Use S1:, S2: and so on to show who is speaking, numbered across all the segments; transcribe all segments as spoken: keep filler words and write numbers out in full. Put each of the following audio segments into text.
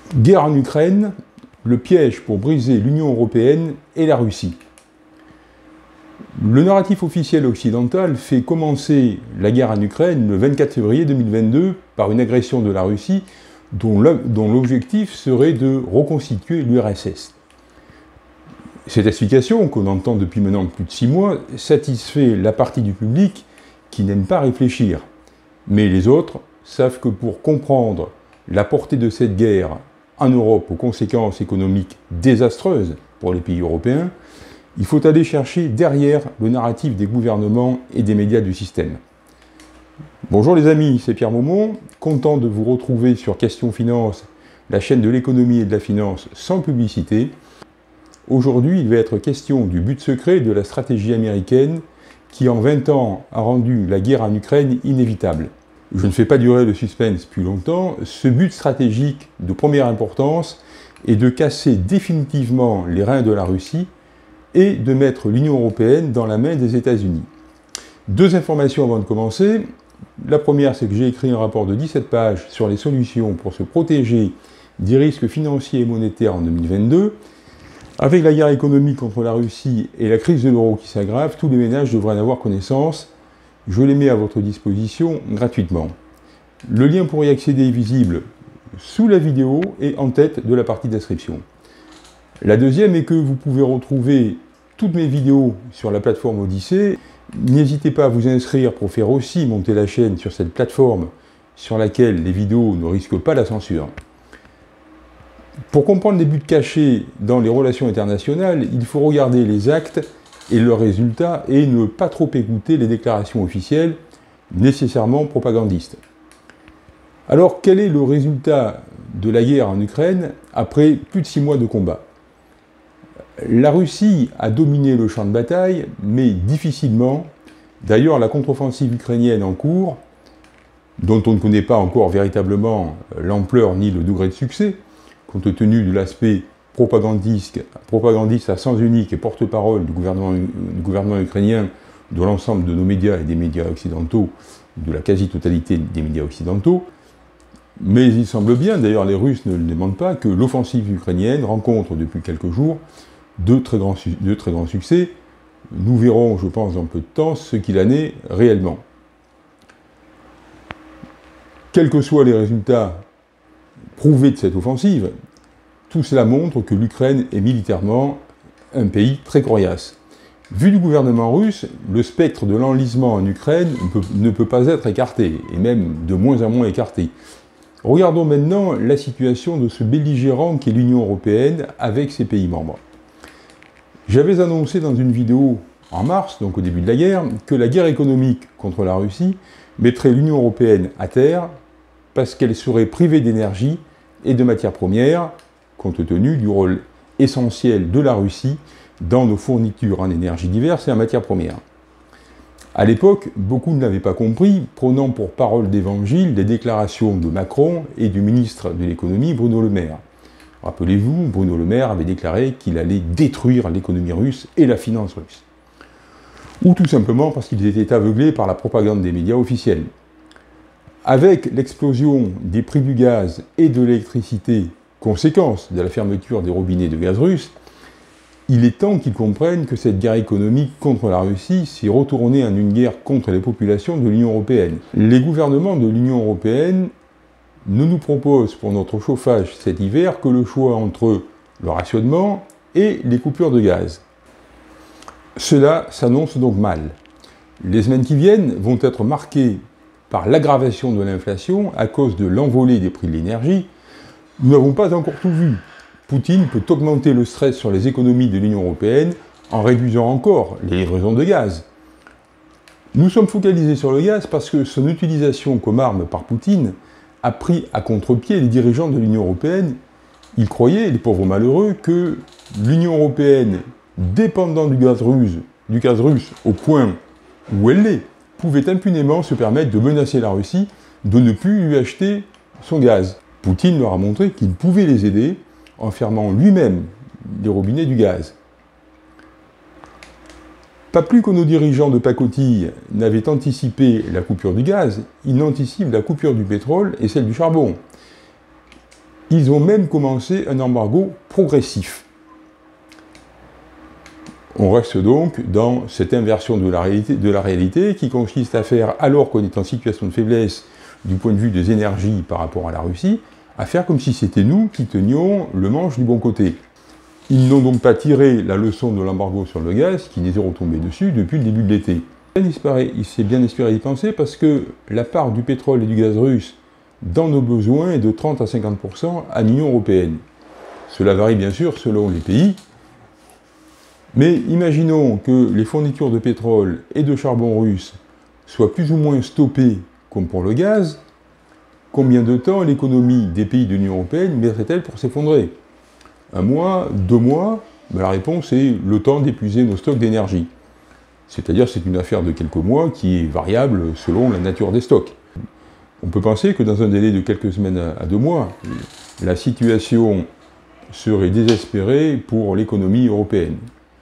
S1: Guerre en Ukraine, le piège pour briser l'Union européenne et la Russie. Le narratif officiel occidental fait commencer la guerre en Ukraine le vingt-quatre février deux mille vingt-deux par une agression de la Russie dont l'objectif serait de reconstituer l'U R S S. Cette explication, qu'on entend depuis maintenant plus de six mois, satisfait la partie du public qui n'aime pas réfléchir. Mais les autres savent que pour comprendre la portée de cette guerre en Europe aux conséquences économiques désastreuses pour les pays européens, il faut aller chercher derrière le narratif des gouvernements et des médias du système. Bonjour les amis, c'est Pierre Maumont, content de vous retrouver sur Question Finance, la chaîne de l'économie et de la finance sans publicité. Aujourd'hui, il va être question du but secret de la stratégie américaine qui, en vingt ans, a rendu la guerre en Ukraine inévitable. Je ne fais pas durer le suspense plus longtemps. Ce but stratégique de première importance est de casser définitivement les reins de la Russie et de mettre l'Union européenne dans la main des États-Unis. Deux informations avant de commencer. La première, c'est que j'ai écrit un rapport de dix-sept pages sur les solutions pour se protéger des risques financiers et monétaires en deux mille vingt-deux. Avec la guerre économique contre la Russie et la crise de l'euro qui s'aggrave, tous les ménages devraient en avoir connaissance. Je les mets à votre disposition gratuitement. Le lien pour y accéder est visible sous la vidéo et en tête de la partie description. La deuxième est que vous pouvez retrouver toutes mes vidéos sur la plateforme Odyssée. N'hésitez pas à vous inscrire pour faire aussi monter la chaîne sur cette plateforme sur laquelle les vidéos ne risquent pas la censure. Pour comprendre les buts cachés dans les relations internationales, il faut regarder les actes et leurs résultats et ne pas trop écouter les déclarations officielles, nécessairement propagandistes. Alors, quel est le résultat de la guerre en Ukraine après plus de six mois de combat? La Russie a dominé le champ de bataille, mais difficilement. D'ailleurs, la contre-offensive ukrainienne en cours, dont on ne connaît pas encore véritablement l'ampleur ni le degré de succès, compte tenu de l'aspect propagandiste, propagandiste à sens unique et porte-parole du gouvernement, du gouvernement ukrainien, de l'ensemble de nos médias et des médias occidentaux, de la quasi-totalité des médias occidentaux. Mais il semble bien, d'ailleurs les Russes ne le demandent pas, que l'offensive ukrainienne rencontre depuis quelques jours de très grands, de très grands succès. Nous verrons, je pense, dans peu de temps, ce qu'il en est réellement. Quels que soient les résultats prouvés de cette offensive, tout cela montre que l'Ukraine est militairement un pays très coriace. Vu du gouvernement russe, le spectre de l'enlisement en Ukraine ne peut, ne peut pas être écarté, et même de moins en moins écarté. Regardons maintenant la situation de ce belligérant qu'est l'Union européenne avec ses pays membres. J'avais annoncé dans une vidéo en mars, donc au début de la guerre, que la guerre économique contre la Russie mettrait l'Union européenne à terre parce qu'elle serait privée d'énergie et de matières premières, compte tenu du rôle essentiel de la Russie dans nos fournitures en énergie diverses et en matières premières. À l'époque, beaucoup ne l'avaient pas compris, prenant pour parole d'évangile les déclarations de Macron et du ministre de l'économie Bruno Le Maire. Rappelez-vous, Bruno Le Maire avait déclaré qu'il allait détruire l'économie russe et la finance russe. Ou tout simplement parce qu'ils étaient aveuglés par la propagande des médias officiels. Avec l'explosion des prix du gaz et de l'électricité, conséquence de la fermeture des robinets de gaz russe, il est temps qu'ils comprennent que cette guerre économique contre la Russie s'est retournée en une guerre contre les populations de l'Union européenne. Les gouvernements de l'Union européenne ne nous proposent pour notre chauffage cet hiver que le choix entre le rationnement et les coupures de gaz. Cela s'annonce donc mal. Les semaines qui viennent vont être marquées par l'aggravation de l'inflation à cause de l'envolée des prix de l'énergie. Nous n'avons pas encore tout vu. Poutine peut augmenter le stress sur les économies de l'Union européenne en réduisant encore les livraisons de gaz. Nous sommes focalisés sur le gaz parce que son utilisation comme arme par Poutine a pris à contre-pied les dirigeants de l'Union européenne. Ils croyaient, les pauvres malheureux, que l'Union européenne, dépendant du gaz russe, du gaz russe au point où elle l'est, pouvait impunément se permettre de menacer la Russie de ne plus lui acheter son gaz. Poutine leur a montré qu'il pouvait les aider en fermant lui-même les robinets du gaz. Pas plus que nos dirigeants de pacotille n'avaient anticipé la coupure du gaz, ils n'anticipent la coupure du pétrole et celle du charbon. Ils ont même commencé un embargo progressif. On reste donc dans cette inversion de la réalité, de la réalité qui consiste à faire, alors qu'on est en situation de faiblesse du point de vue des énergies par rapport à la Russie, à faire comme si c'était nous qui tenions le manche du bon côté. Ils n'ont donc pas tiré la leçon de l'embargo sur le gaz qui les est retombé dessus depuis le début de l'été. Il s'est bien inspiré d'y penser parce que la part du pétrole et du gaz russe dans nos besoins est de trente à cinquante pour cent à l'Union européenne. Cela varie bien sûr selon les pays, mais imaginons que les fournitures de pétrole et de charbon russe soient plus ou moins stoppées comme pour le gaz. Combien de temps l'économie des pays de l'Union européenne mettrait-elle pour s'effondrer? Un mois, deux mois? Ben la réponse est le temps d'épuiser nos stocks d'énergie. C'est-à-dire c'est une affaire de quelques mois qui est variable selon la nature des stocks. On peut penser que dans un délai de quelques semaines à deux mois, la situation serait désespérée pour l'économie européenne.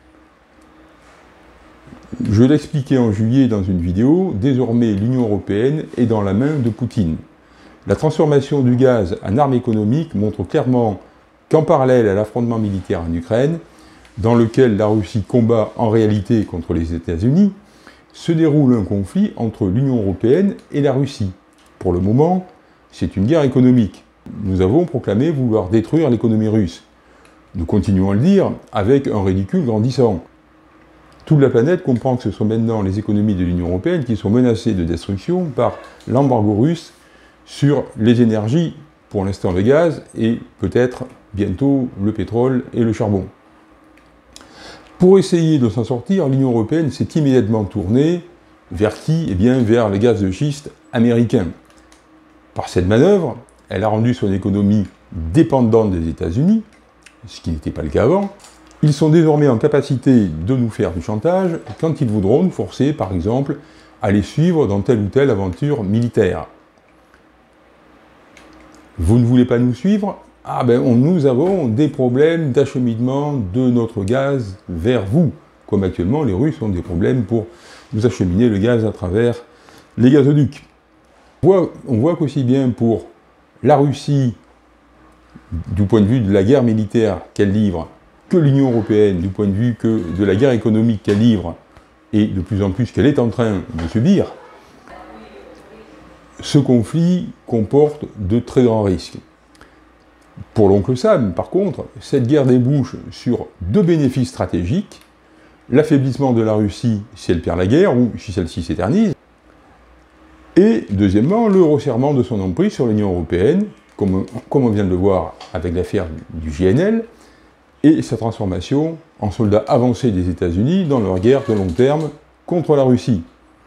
S1: Je l'expliquais en juillet dans une vidéo, désormais l'Union européenne est dans la main de Poutine. La transformation du gaz en arme économique montre clairement qu'en parallèle à l'affrontement militaire en Ukraine, dans lequel la Russie combat en réalité contre les États-Unis, se déroule un conflit entre l'Union européenne et la Russie. Pour le moment, c'est une guerre économique. Nous avons proclamé vouloir détruire l'économie russe. Nous continuons à le dire avec un ridicule grandissant. Toute la planète comprend que ce sont maintenant les économies de l'Union européenne qui sont menacées de destruction par l'embargo russe sur les énergies, pour l'instant le gaz, et peut-être bientôt le pétrole et le charbon. Pour essayer de s'en sortir, l'Union européenne s'est immédiatement tournée vers qui? Eh bien, vers les gaz de schiste américains. Par cette manœuvre, elle a rendu son économie dépendante des États-Unis, ce qui n'était pas le cas avant. Ils sont désormais en capacité de nous faire du chantage quand ils voudront nous forcer, par exemple, à les suivre dans telle ou telle aventure militaire. Vous ne voulez pas nous suivre? Ah ben, on, nous avons des problèmes d'acheminement de notre gaz vers vous, comme actuellement les Russes ont des problèmes pour nous acheminer le gaz à travers les gazoducs. On voit, on voit qu'aussi bien pour la Russie, du point de vue de la guerre militaire qu'elle livre, que l'Union européenne, du point de vue que de la guerre économique qu'elle livre, et de plus en plus qu'elle est en train de subir, ce conflit comporte de très grands risques. Pour l'oncle Sam, par contre, cette guerre débouche sur deux bénéfices stratégiques: l'affaiblissement de la Russie si elle perd la guerre, ou si celle-ci s'éternise, et deuxièmement, le resserrement de son emprise sur l'Union européenne, comme, comme on vient de le voir avec l'affaire du J N L, et sa transformation en soldats avancés des États-Unis dans leur guerre de long terme contre la Russie.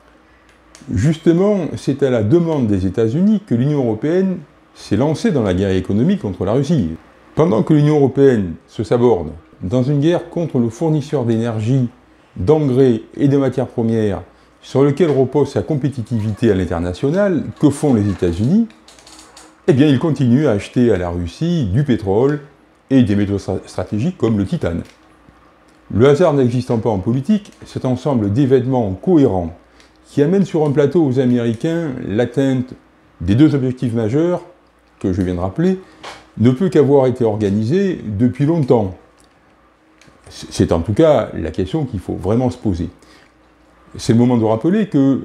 S1: Justement, c'est à la demande des États-Unis que l'Union européenne s'est lancée dans la guerre économique contre la Russie. Pendant que l'Union européenne se saborde dans une guerre contre le fournisseur d'énergie, d'engrais et de matières premières sur lequel repose sa compétitivité à l'international, que font les États-Unis? Eh bien, ils continuent à acheter à la Russie du pétrole et des métaux stratégiques comme le titane. Le hasard n'existant pas en politique, cet ensemble d'événements cohérents qui amène sur un plateau aux Américains l'atteinte des deux objectifs majeurs que je viens de rappeler, ne peut qu'avoir été organisé depuis longtemps. C'est en tout cas la question qu'il faut vraiment se poser. C'est le moment de rappeler que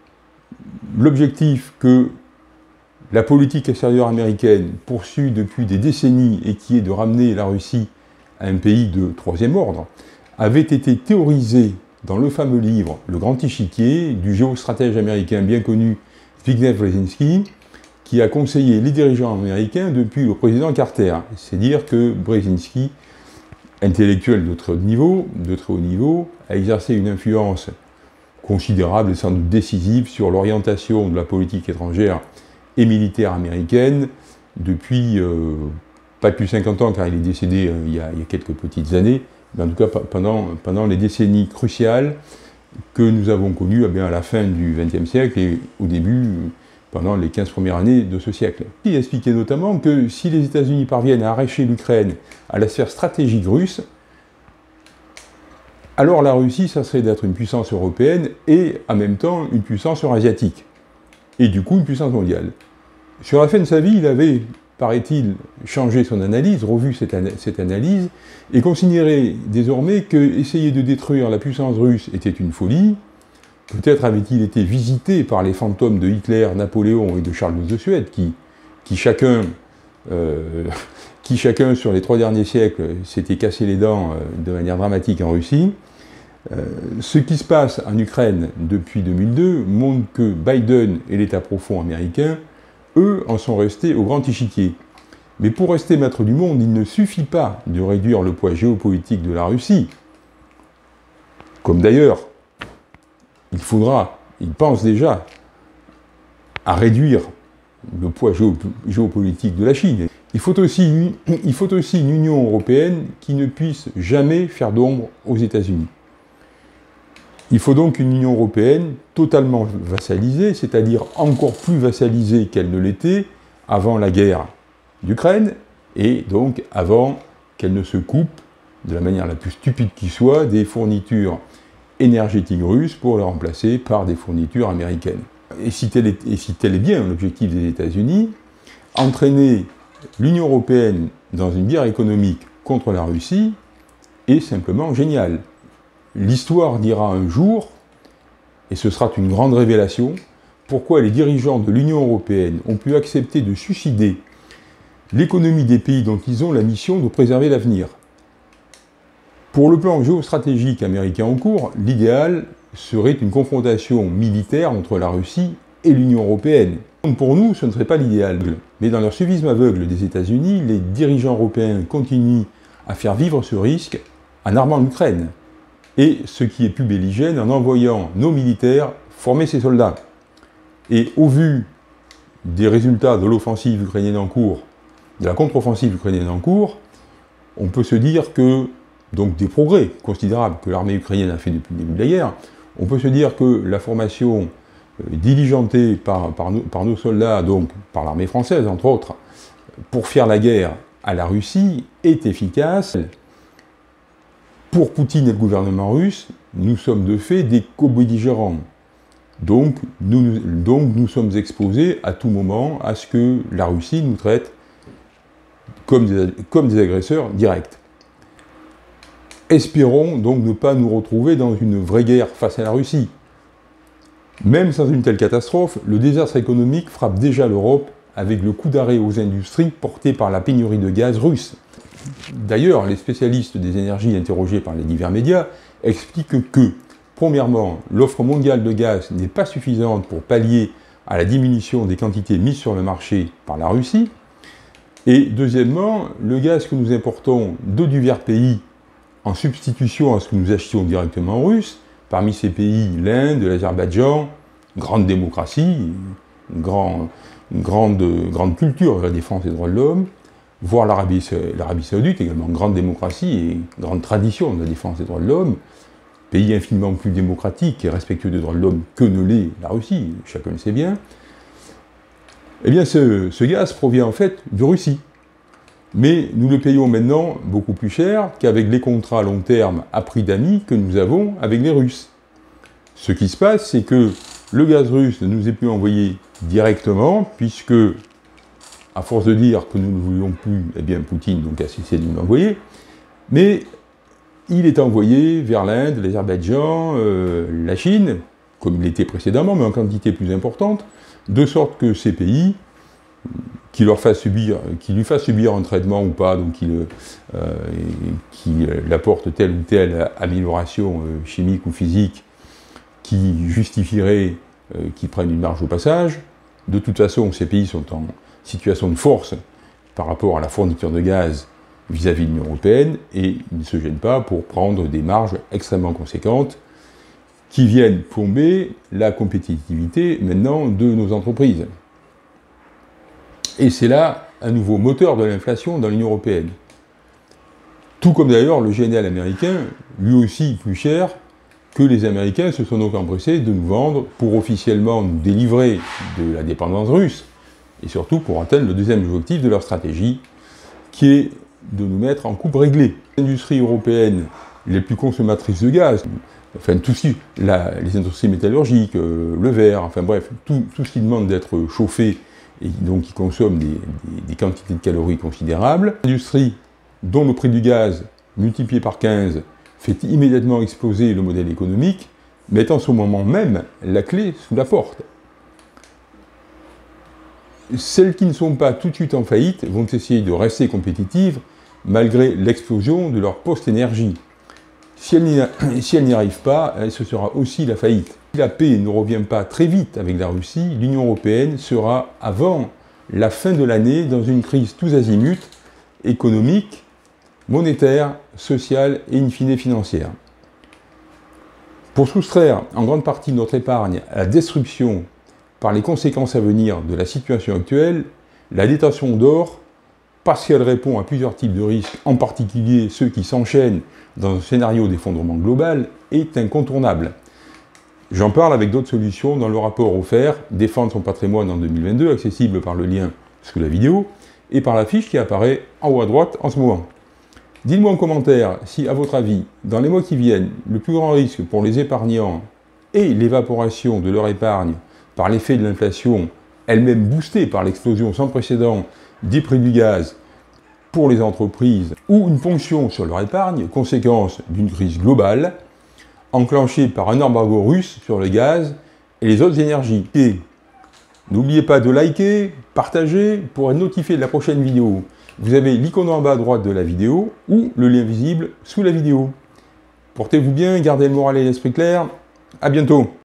S1: l'objectif que la politique extérieure américaine poursuit depuis des décennies et qui est de ramener la Russie à un pays de troisième ordre, avait été théorisé dans le fameux livre « Le Grand Échiquier » du géostratège américain bien connu Zbigniew Brzezinski, qui a conseillé les dirigeants américains depuis le président Carter. C'est dire que Brzezinski, intellectuel de très haut niveau, de très haut niveau, a exercé une influence considérable et sans doute décisive sur l'orientation de la politique étrangère et militaire américaine depuis euh, pas depuis cinquante ans, car il est décédé euh, il, y a, il y a quelques petites années, mais en tout cas pendant, pendant les décennies cruciales que nous avons connues eh bien, à la fin du vingtième siècle et au début, pendant les quinze premières années de ce siècle. Il expliquait notamment que si les États-Unis parviennent à arracher l'Ukraine à la sphère stratégique russe, alors la Russie, ça serait d'être une puissance européenne et en même temps une puissance eurasiatique, et du coup une puissance mondiale. Sur la fin de sa vie, il avait paraît-il, changé son analyse, revu cette, ana cette analyse, et considérait désormais que essayer de détruire la puissance russe était une folie. Peut-être avait-il été visité par les fantômes de Hitler, Napoléon et de Charles douze de Suède, qui, qui, chacun, euh, qui chacun, sur les trois derniers siècles, s'était cassé les dents euh, de manière dramatique en Russie. Euh, ce qui se passe en Ukraine depuis deux mille deux montre que Biden et l'État profond américain, eux, en sont restés au grand échiquier. Mais pour rester maître du monde, il ne suffit pas de réduire le poids géopolitique de la Russie. Comme d'ailleurs, il faudra, il pense déjà, à réduire le poids géopolitique de la Chine. Il faut aussi, il faut aussi une Union européenne qui ne puisse jamais faire d'ombre aux États-Unis. Il faut donc une Union européenne totalement vassalisée, c'est-à-dire encore plus vassalisée qu'elle ne l'était avant la guerre d'Ukraine, et donc avant qu'elle ne se coupe, de la manière la plus stupide qui soit, des fournitures énergétiques russes pour les remplacer par des fournitures américaines. Et si tel est, et si tel est bien l'objectif des États-Unis, entraîner l'Union européenne dans une guerre économique contre la Russie est simplement génial. L'histoire dira un jour, et ce sera une grande révélation, pourquoi les dirigeants de l'Union européenne ont pu accepter de suicider l'économie des pays dont ils ont la mission de préserver l'avenir. Pour le plan géostratégique américain en cours, l'idéal serait une confrontation militaire entre la Russie et l'Union européenne. Pour nous, ce ne serait pas l'idéal. Mais dans leur suivisme aveugle des États-Unis, les dirigeants européens continuent à faire vivre ce risque en armant l'Ukraine. Et ce qui est plus belligène, en envoyant nos militaires former ces soldats. Et au vu des résultats de l'offensive ukrainienne en cours, de la contre-offensive ukrainienne en cours, on peut se dire que, donc des progrès considérables que l'armée ukrainienne a fait depuis le début de la guerre, on peut se dire que la formation diligentée par, par, nos, par nos soldats, donc par l'armée française entre autres, pour faire la guerre à la Russie est efficace. Pour Poutine et le gouvernement russe, nous sommes de fait des co-belligérants. Donc nous, donc nous sommes exposés à tout moment à ce que la Russie nous traite comme des, comme des agresseurs directs. Espérons donc ne pas nous retrouver dans une vraie guerre face à la Russie. Même sans une telle catastrophe, le désastre économique frappe déjà l'Europe avec le coup d'arrêt aux industries porté par la pénurie de gaz russe. D'ailleurs, les spécialistes des énergies interrogés par les divers médias expliquent que, premièrement, l'offre mondiale de gaz n'est pas suffisante pour pallier à la diminution des quantités mises sur le marché par la Russie, et deuxièmement, le gaz que nous importons de divers pays en substitution à ce que nous achetions directement russe, parmi ces pays, l'Inde, l'Azerbaïdjan, grande démocratie, une, grand, une grande, grande culture de la défense des droits de l'homme, voire l'Arabie Saoudite, également grande démocratie et grande tradition de la défense des droits de l'homme, pays infiniment plus démocratique et respectueux des droits de l'homme que ne l'est la Russie, chacun le sait bien, eh bien ce, ce gaz provient en fait de Russie. Mais nous le payons maintenant beaucoup plus cher qu'avec les contrats à long terme à prix d'amis que nous avons avec les Russes. Ce qui se passe, c'est que le gaz russe ne nous est plus envoyé directement, puisque, à force de dire que nous ne voulions plus, eh bien Poutine donc a cessé de nous l'envoyer, mais il est envoyé vers l'Inde, l'Azerbaïdjan, euh, la Chine, comme il l'était précédemment, mais en quantité plus importante, de sorte que ces pays, qui, leur fasse subir, qui lui fassent subir un traitement ou pas, donc qui, le, euh, qui l'apporte telle ou telle amélioration euh, chimique ou physique qui justifierait euh, qu'ils prennent une marge au passage. De toute façon, ces pays sont en situation de force par rapport à la fourniture de gaz vis-à-vis de l'Union européenne, et ils ne se gênent pas pour prendre des marges extrêmement conséquentes qui viennent plomber la compétitivité maintenant de nos entreprises. Et c'est là un nouveau moteur de l'inflation dans l'Union européenne. Tout comme d'ailleurs le G N L américain, lui aussi plus cher, que les Américains se sont donc empressés de nous vendre pour officiellement nous délivrer de la dépendance russe, et surtout pour atteindre le deuxième objectif de leur stratégie, qui est de nous mettre en coupe réglée. Les industries européennes les plus consommatrices de gaz, enfin tout ce qui, la, les industries métallurgiques, euh, le verre, enfin bref, tout, tout ce qui demande d'être chauffé et donc qui consomment des, des, des quantités de calories considérables. L'industrie, dont le prix du gaz multiplié par quinze fait immédiatement exploser le modèle économique, met en ce moment même la clé sous la porte. Celles qui ne sont pas tout de suite en faillite vont essayer de rester compétitives malgré l'explosion de leur post-énergie. Si elles n'y arrivent pas, ce sera aussi la faillite. Si la paix ne revient pas très vite avec la Russie, l'Union européenne sera, avant la fin de l'année, dans une crise tous azimuts, économique, monétaire, sociale et in fine financière. Pour soustraire en grande partie notre épargne à la destruction par les conséquences à venir de la situation actuelle, la détention d'or, parce qu'elle répond à plusieurs types de risques, en particulier ceux qui s'enchaînent dans un scénario d'effondrement global, est incontournable. J'en parle avec d'autres solutions dans le rapport offert « Défendre son patrimoine en deux mille vingt-deux », accessible par le lien sous la vidéo, et par la fiche qui apparaît en haut à droite en ce moment. Dites-moi en commentaire si, à votre avis, dans les mois qui viennent, le plus grand risque pour les épargnants est l'évaporation de leur épargne par l'effet de l'inflation, elle-même boostée par l'explosion sans précédent des prix du gaz pour les entreprises, ou une ponction sur leur épargne, conséquence d'une crise globale, enclenchée par un embargo russe sur le gaz et les autres énergies. Et n'oubliez pas de liker, partager pour être notifié de la prochaine vidéo. Vous avez l'icône en bas à droite de la vidéo ou le lien visible sous la vidéo. Portez-vous bien, gardez le moral et l'esprit clair. À bientôt.